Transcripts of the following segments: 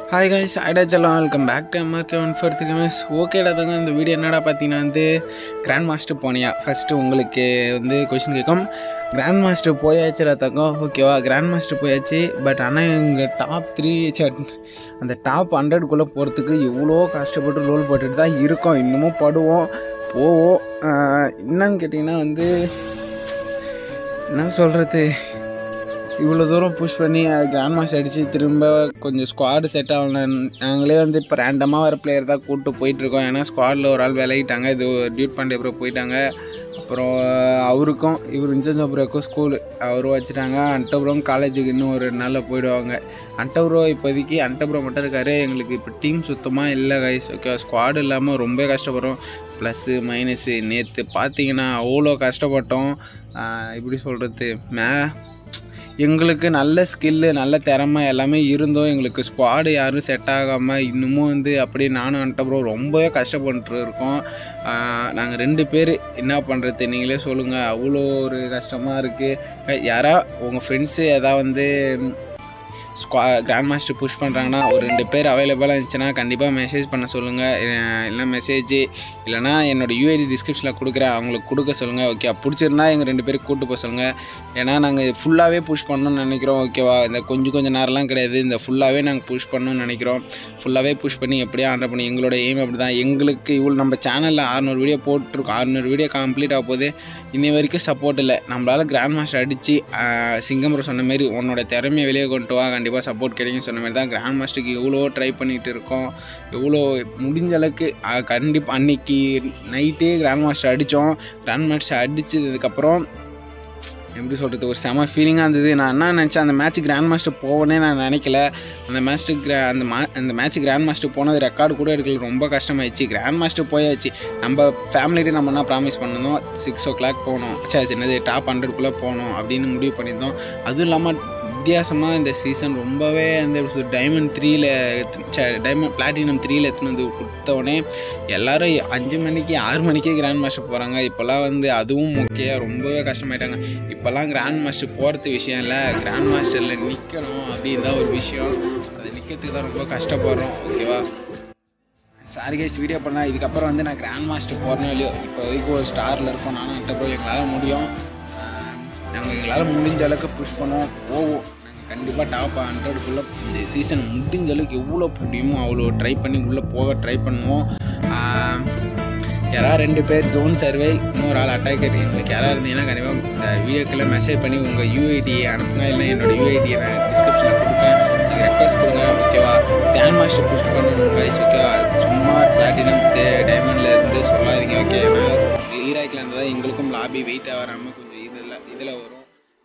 Hi guys, ஐடாச்சலாம் welcome back to MRK 143 miss. ஓகேடா தாங்க. இந்த வீடியோ என்னடா பார்த்தீங்கன்னா கிராண்ட் மாஸ்டர் போனியா ஃபஸ்ட்டு உங்களுக்கு கொஷின் கேட்கும். கிராண்ட் மாஸ்டர் போயாச்சுடா தங்கம். ஓகேவா, கிராண்ட் மாஸ்டர் போயாச்சு. பட் ஆனால் எங்கள் டாப் 3 அந்த டாப் 100க்குள்ளே போகிறதுக்கு எவ்வளோ கஷ்டப்பட்டு ரோல் போட்டுட்டு தான் இருக்கோம். இன்னமும் போவோம். என்னன்னு கேட்டிங்கன்னா என்ன சொல்கிறது, இவ்வளோ தூரம் புஷ் பண்ணி கிராண்ட் மாஸ்டர் அடித்து திரும்ப கொஞ்சம் ஸ்குவாடு செட் ஆகலாம். நாங்களே இப்போ ரேண்டமாக வர பிளேயர் தான் கூப்பிட்டு போயிட்டுருக்கோம். ஏன்னா ஸ்குவாடில் ஒரு ஆள் விலகிட்டாங்க. இது டியூட் பாண்டே அப்புறம் போயிட்டாங்க. அப்புறம் அவருக்கும் இன்சன்ஸ் அப்புறம் ஸ்கூலு அவரும் வச்சுட்டாங்க. அண்டபுரம் காலேஜுக்கு இன்னும் ஒரு 2 நாளில் போயிடுவாங்க. அண்டபுரம் இப்போதைக்கு அண்டபுரம் மட்டும் இருக்கார். எங்களுக்கு இப்போ டீம் சுத்தமாக இல்லை கைஸ். ஓகே, ஸ்குவாடு இல்லாமல் ரொம்ப கஷ்டப்படுறோம். ப்ளஸ்ஸு மைனஸு நேற்று பார்த்தீங்கன்னா அவ்வளோ கஷ்டப்பட்டோம். எப்படி சொல்கிறது, எங்களுக்கு நல்ல ஸ்கில்லு நல்ல திறமை எல்லாமே இருந்தோம். எங்களுக்கு ஸ்குவாடு யாரும் செட் ஆகாமல் இன்னமும் அப்படியே நானும் அண்டபுரம் ரொம்பவே கஷ்டப்பட்டு இருக்கோம். நாங்கள் 2 பேர் என்ன பண்ணுறது நீங்களே சொல்லுங்கள். அவ்வளோ ஒரு கஷ்டமாக இருக்குது. யாரா உங்கள் ஃப்ரெண்ட்ஸு எதாவது கிராண்ட் மாஸ்டர் புஷ் பண்ணுறாங்கன்னா ஒரு 2 பேர் அவைலபிளாக இருந்துச்சுன்னா கண்டிப்பாக மெசேஜ் பண்ண சொல்லுங்கள். இல்லைனா மெசேஜ் இல்லைனா என்னோடய யூஐடி டிஸ்கிரிப்ஷனில் கொடுக்குறேன், அவங்களுக்கு கொடுக்க சொல்லுங்கள். ஓகே, பிடிச்சிருந்தா எங்கள் 2 பேருக்கு கூப்பிட்டு போக சொல்லுங்கள். ஏன்னா நாங்கள் ஃபுல்லாகவே புஷ் பண்ணணும்னு நினைக்கிறோம். ஓகேவா, இந்த கொஞ்சம் நேரம்லாம் கிடையாது. இந்த ஃபுல்லாகவே நாங்கள் புஷ் பண்ணணும்னு நினைக்கிறோம். ஃபுல்லாகவே புஷ் பண்ணி எப்படியா ஆர்டர் பண்ணி எங்களோட எய்ம் அப்படி தான். எங்களுக்கு இவ்வளோ நம்ம சேனலில் 600 வீடியோ போட்டிருக்கோம். 600 வீடியோ கம்ப்ளீட் ஆக போது. இன்னி வரைக்கும் சப்போர்ட் இல்லை. நம்மளால் கிராண்ட் மாஸ்டர் அடித்து சிங்கம்பரம் சொன்ன மாரி உன்னோட திறமையை வெளியே கொண்டு வா, கண்டிப்பாக சப்போர்ட் கிடைக்குன்னு சொன்ன மாதிரி தான் கிராண்ட் மாஸ்டருக்கு எவ்வளோ ட்ரை பண்ணிகிட்டு இருக்கோம். எவ்வளோ முடிஞ்ச அளவுக்கு கண்டிப்பாக அன்றைக்கி நைட்டே கிராண்ட் மாஸ்டர் அடித்தோம். கிராண்ட் மாஸ்டர் அடித்ததுக்கப்புறம் எப்படி சொல்கிறது, ஒரு செம ஃபீலிங்காக இருந்தது. நான் என்ன நினச்சேன், அந்த மேட்ச் கிராண்ட் மாஸ்டர் போவனே நான் நினைக்கல. அந்த மேட்ச் கிராண்ட் மாஸ்டர் போனது ரெக்கார்டு கூட எடுக்கல. ரொம்ப கஷ்டமாயிடுச்சு. கிராண்ட் மாஸ்டர் போயாச்சு. நம்ம ஃபேமிலிட்டு நம்ம என்ன ப்ராமிஸ் பண்ணியிருந்தோம், 6 o'clock போகணும், என்னது டாப் 100க்குள்ளே போகணும் அப்படின்னு முடிவு பண்ணியிருந்தோம். அதுவும் இல்லாமல் வித்தியாசமாக இந்த சீசன் ரொம்பவே டைமண்ட் 3ல் பிளாட்டினம் 3ல் எடுத்துன்னு கொடுத்தவொடனே எல்லோரும் 5 மணிக்கு 6 மணிக்கே கிராண்ட் மாஸ்டர் போகிறாங்க. இப்போல்லாம் அதுவும் முக்கியம் ரொம்பவே கஷ்டமாயிட்டாங்க. இப்போல்லாம் கிராண்ட் மாஸ்டர் போகிறது விஷயம் இல்லை, கிராண்ட் மாஸ்டரில் நிற்கணும் அப்படின்னு தான் ஒரு விஷயம். அது நிற்கிறதுக்கு தான் ரொம்ப கஷ்டப்படுறோம். ஓகேவா, சாரி கைஸ் வீடியோ பண்ணலாம். இதுக்கப்புறம் நான் கிராண்ட் மாஸ்டர் போகிறனோ இல்லையோ, இப்போதைக்கு ஒரு ஸ்டாரில் இருக்கோம். நானும் அட்ட போய் எங்களால் முடியும். எங்களால் முடிஞ்ச அளவுக்கு புஷ் பண்ணுவோம், போவோம். நாங்கள் கண்டிப்பாக டாப் 100க்குள்ளே இந்த சீசன் முடிஞ்ச அளவுக்கு எவ்வளோ முடியுமோ அவ்வளோ ட்ரை பண்ணி உள்ளே போக ட்ரை பண்ணுவோம். யாராவது 2 பேர் ஜோன் சர்வே, இன்னொரு ஆள் அட்டாக்கர், எங்களுக்கு யாராவது இருந்தீங்கன்னா கண்டிப்பாக இந்த வீடியோக்கெல்லாம் மெசேஜ் பண்ணி உங்கள் யூஐடியை அனுப்புங்க. இல்லை என்னோடய யூஐடியை நான் டிஸ்கிரிப்ஷனில் கொடுப்பேன். நீங்கள் ரெக்வஸ்ட் கொடுங்க. ஓகேவா, கிராண்ட் மாஸ்டர் புஷ் பண்ணணும் கைஸ். ஓகேவா, சும்மா பிளாட்டினம் டைமண்டில் இருந்து சொல்லாதீங்க. ஓகே, ஏன்னா ஈராக்கில் இருந்தால் எங்களுக்கும் லாபி வெயிட்டாக வராமல் கொஞ்சம் இதில் வரும்.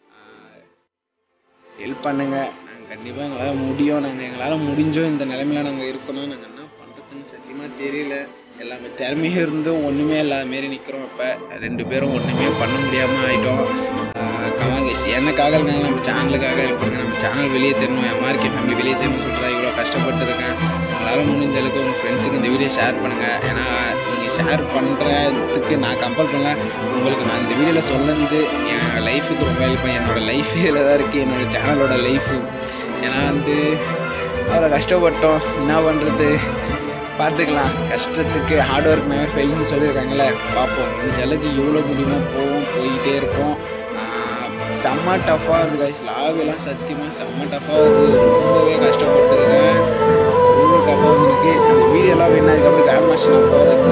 ஹெல்ப் பண்ணுங்கள். நாங்கள் கண்டிப்பாக எங்களால் முடியும். எங்களால் முடிஞ்சோம் இந்த நிலைமையில் நாங்கள் இருக்கணும். நாங்கள் என்ன பண்ணுறதுன்னு சத்தியமாக தெரியல. எல்லாமே திறமையும் இருந்தும் ஒன்றுமே இல்லாத மாரி நிற்கிறோம். இப்போ 2 பேரும் ஒன்றுமே பண்ண முடியாமல் ஆகிட்டோம். கமாங்கேஷ் எனக்காக இருந்தாலும் நம்ம சேனலுக்காக ஹெல்ப் பண்ணுங்கள். நம்ம சேனல் வெளியே தெரியணும், எம்ஆர்கே ஃபேமிலி வெளியே தெரியணும்னு சொல்லிட்டு இவ்வளோ கஷ்டப்பட்டு இருக்கேன். உங்களால் முடிஞ்ச அளவுக்கு உங்கள் ஃப்ரெண்ட்ஸுக்கு இந்த வீடியோ ஷேர் பண்ணுங்கள். ஏன்னா நீங்கள் ஷேர் பண்ணுறதுக்கு நான் கம்பல் பண்ணல. உங்களுக்கு நான் இந்த வீடியோவில் சொல்லுறது என் லைஃபுக்கு ரொம்ப ஹெல்ப் பண்ணி, என்னோடய லைஃப் இதில் தான் இருக்குது, என்னோடய சேனலோட லைஃபு. ஏன்னா அவ்வளோ கஷ்டப்பட்டோம். என்ன பண்ணுறது, பார்த்துக்கலாம். கஷ்டத்துக்கு ஹார்ட் ஒர்க் நெவர் ஃபெயில்ஸ்னு சொல்லியிருக்காங்களே, பார்ப்போம். முடிஞ்ச அளவுக்கு எவ்வளோ முடியுமோ போயிட்டே இருப்போம். செம்ம டஃப்பாக இருக்குது கைஸ். லாபெல்லாம் சத்தியமாக செம்ம டஃப்பாக இருக்குது. ரொம்பவே கஷ்டப்பட்டுருக்கேன். அவ்வளோ டஃப்பாக இருக்குது. அந்த வீடியோலாம் வேணா இதுக்கப்புறம் கிராண்ட் மாஸ்டர் போகிறது